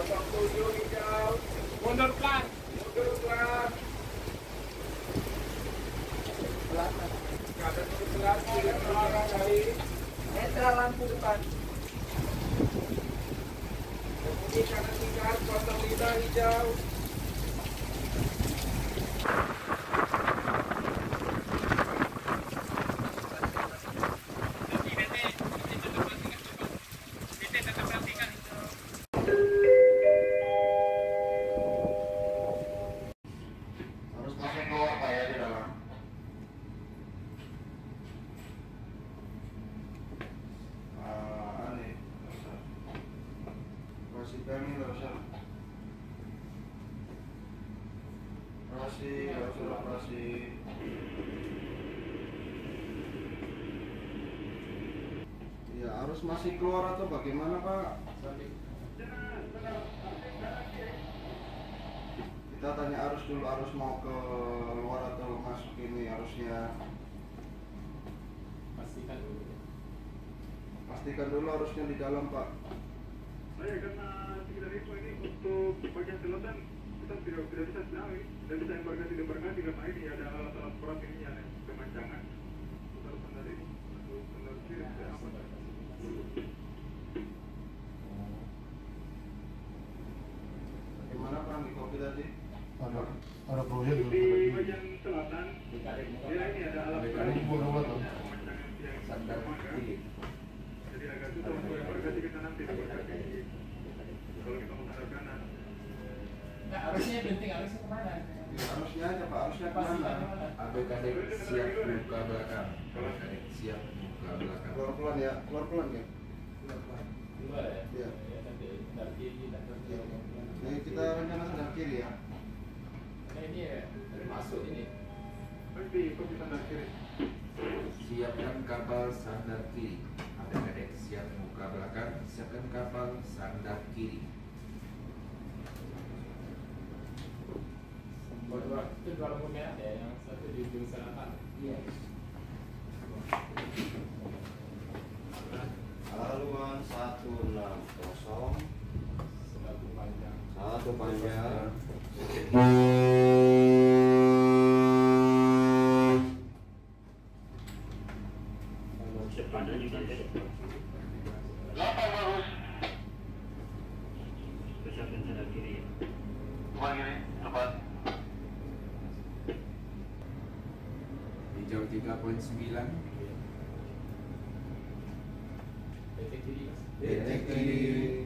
07 hijau. Mundur pelan. Mundur pelan. Pelan. Kanan mundur pelan. Kiri belakang kali. Netral lampu depan. Kemudi kanan tingkat 05 hijau. Harus masuk keluar Pak ya di dalam. Aneh, nggak usah. Operasi kami nggak usah. Operasi, nggak usah operasi. Ya harus masih keluar atau bagaimana Pak? Kita tanya arus dulu, arus mau ke luar atau masuk ini arusnya. Pastikan dulu. Pastikan dulu arusnya di dalam Pak. Saya karena sekitar info ini untuk bagian selatan kita tidak bisa tahu dan bisa embarkasi karena ini ada alat-alat berat ini ada kemancangan. Putar benar ini untuk benar kiri tidak aman. Bagaimana Pak di kopi tadi? Ada proyek Di bagian selatan ya ini ada alat berat kemancangan yang Sandar kiri. jadi agak susah untuk embarkasi kita nanti embarkasi kalau kita menghadap kanan. Nah, arusnya penting, arusnya kemana? Ya, arusnya aja Pak, arusnya kemana? ABKD siap buka belakang. ABKD siap buka belakang. Keluar pelan ya, keluar pelan ya. Dua ya? Iya. Ya, nanti dari kiri, dari kiri. Jadi kita rencana sedang kiri ya. Nah, ini ya, dari masuk ini. Nanti kopi sandar kiri. Siapkan kapal sandar kiri. ABKD siap buka belakang. Siapkan kapal sandar kiri. Itu dua lampu merah ya, yang satu di ujung selatan. Iya. Haluan 160, Satu panjang. 1 panjang. Depan juga ada. Lapar bagus. Siapkan sandar kiri. Kembali kiri. Tepat. Hijau 3.9. PT kiri. Detik kiri.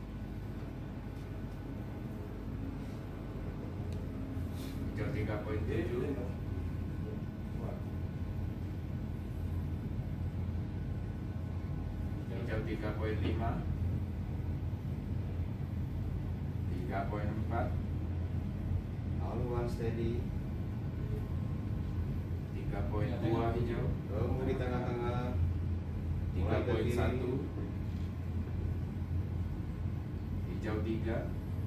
Hijau 3.7. Hijau 3.5. 3.4. Haluan steady. 3.2 hijau. Tunggu di tengah-tengah. 3.1. Hijau 3.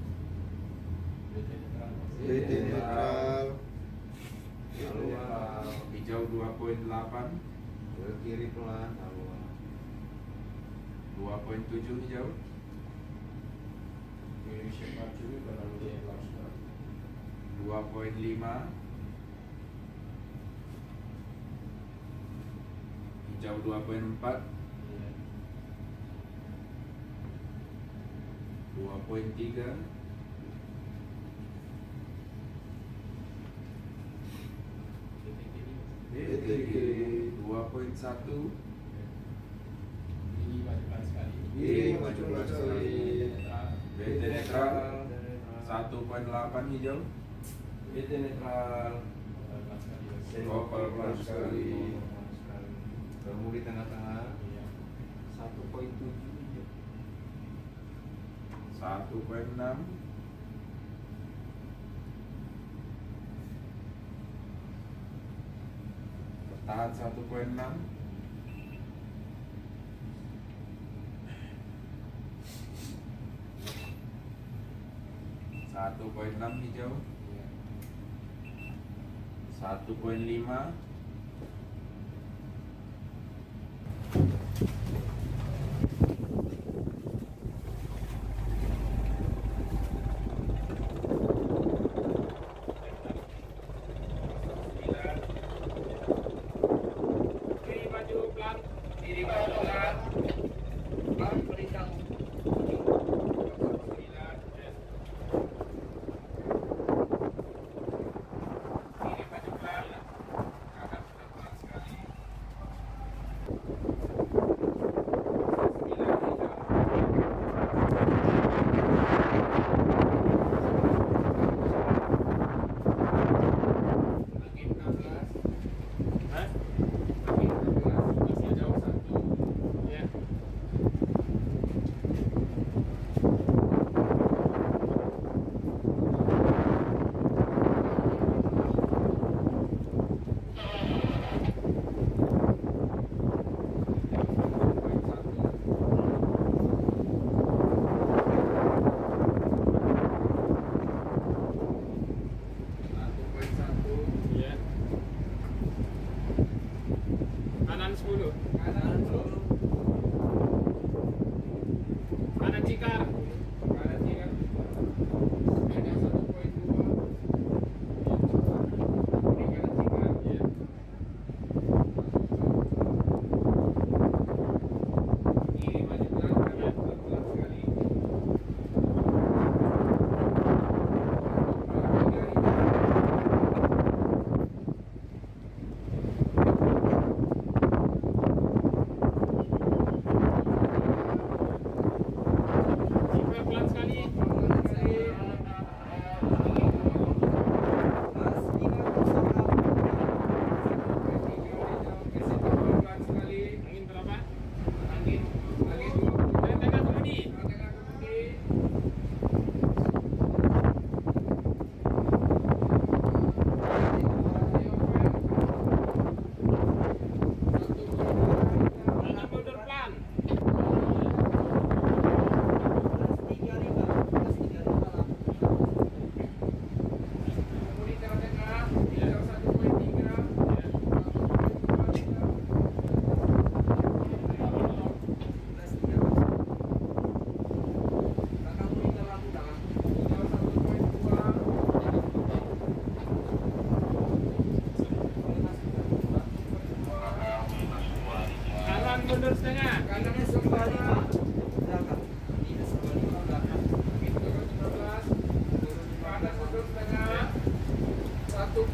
BT netral. Haluan hijau 2.8. Ke kiri pelan. Haluan. 2.7 hijau. Indonesia maju berlalu di Eropa. 2.5. Hijau 2.4. 2.3. BT kiri. 2.1. Ini majukan sekali. Kiri maju pelan sekali. BT netral 1.8 hijau. BT netral. Kopel pelan sekali. Tunggu di tengah-tengah. 1.7 hijau. 1.6. Bertahan 1.6. 1.6 hijau. 1.5.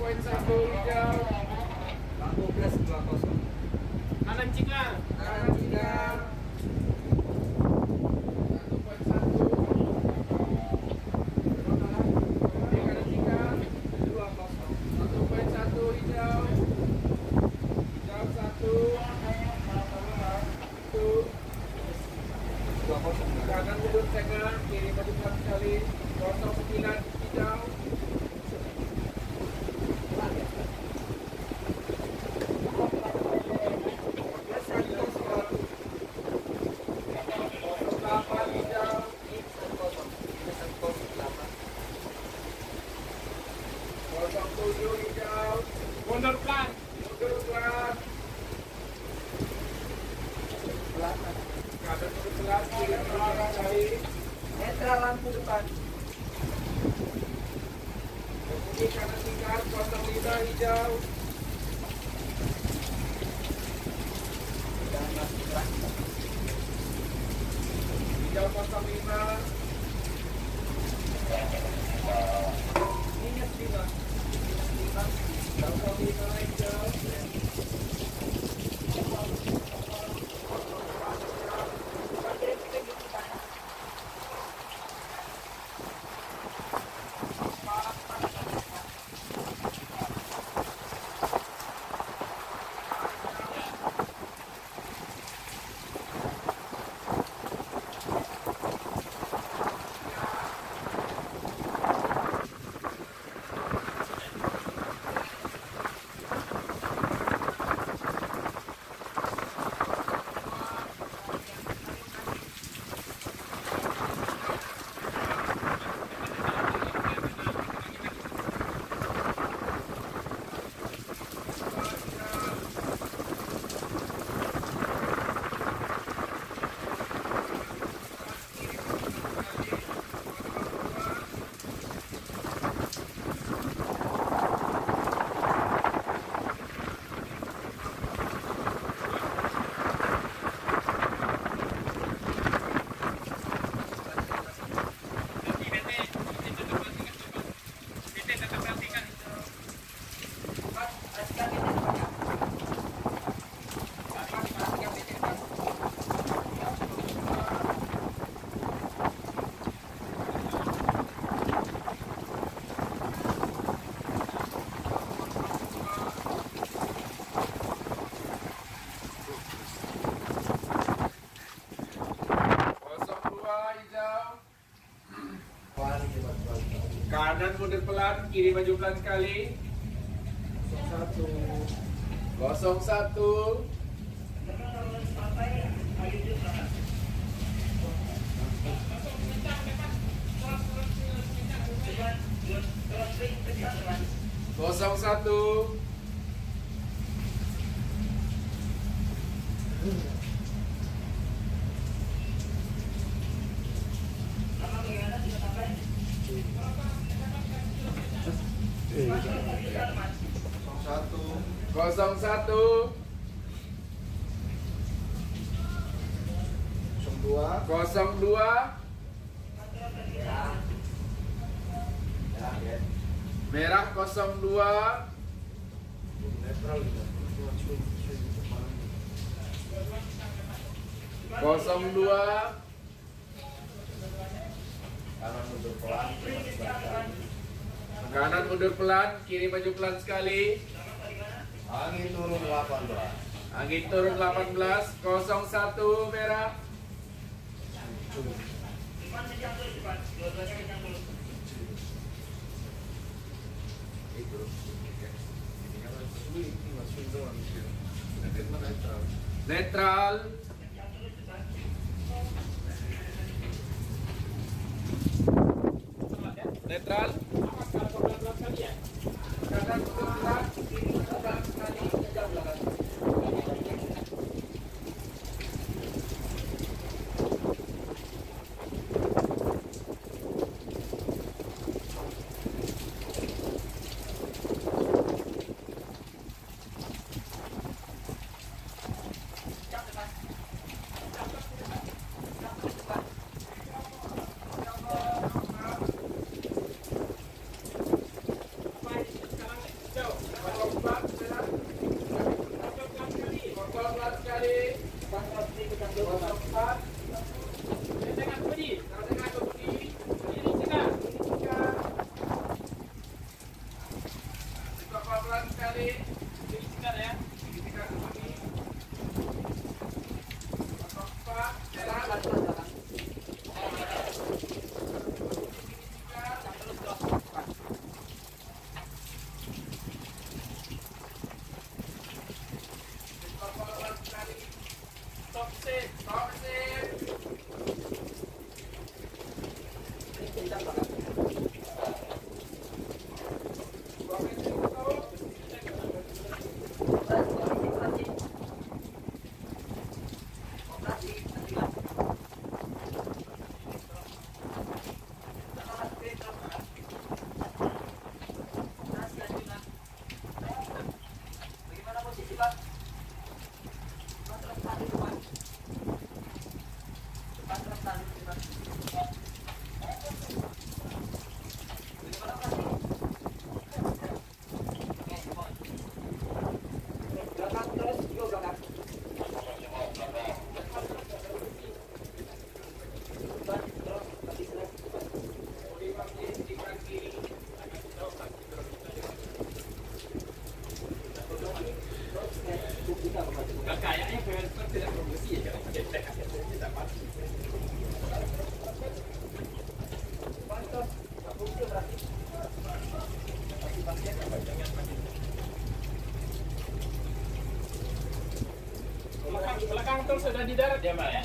1 hijau. Lampu plus 20. Kanan Cikar. Kanan Cikar. 1.1. Kiri kanan Cikar. 20. 1.1 hijau. Hijau 1. 20. Kanan mundur setengah, kiri maju pelan sekali. 09 hijau. Mundur pelan. Kanan mundur pelan, kiri maju pelan sekali. Netral lampu depan. Kiri kanan tingkat 05 hijau. Hijau 05. Minus 5. 05 hijau. Kanan mundur pelan, kiri maju pelan sekali. 01. Kosong satu. Kosong satu. 02. Merah 02. Kosong 2. Kanan mundur pelan, kiri maju pelan sekali. Angin turun 18. Angin turun 18. 01 merah. Netral. Netral. Kanan mundur pelan, kiri maju pelan sekali. Kejar belakang. Kayaknya tidak promosi ya, tidak pasti. Belakang terus sudah di darat ya, Mbak ya?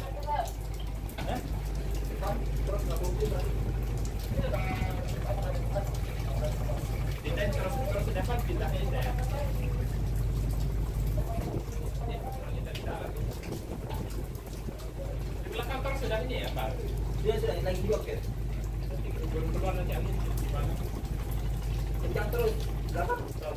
Terus dapat pindahnya itu ya. Di belakang terus sudah ini ya, Pak? Dia sudah lagi blok ya. Keluar nanti angin gimana? Kencang terus. Berapa?